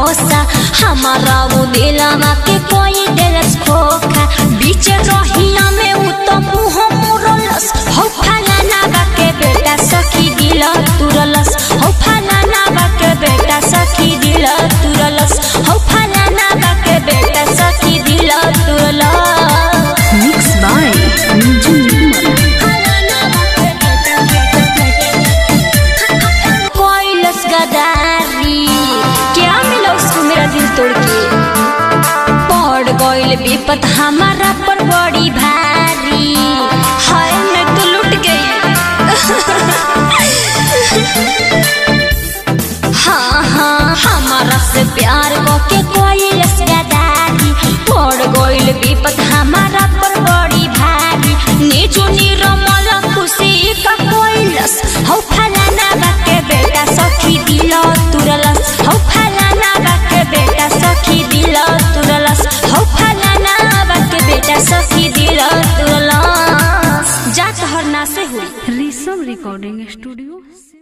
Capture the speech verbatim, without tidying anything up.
भरोसा हमारा वो दिलवा के कोई दिलस खोखा बीच रहिया में उ तो मुँह मुरलस हो फलाना बा के बेटा सखी दिल तुरलस हो फलाना बा के बेटा सखी दिल तुरलस हो फलाना बा के बेटा सखी दिल तुरलस। मिक्स बाय नीजू कोइलस गदारी क्या मिला उसको मेरा दिल तोड़ के पड़ गइल विपत हमारा पर बड़ी भारी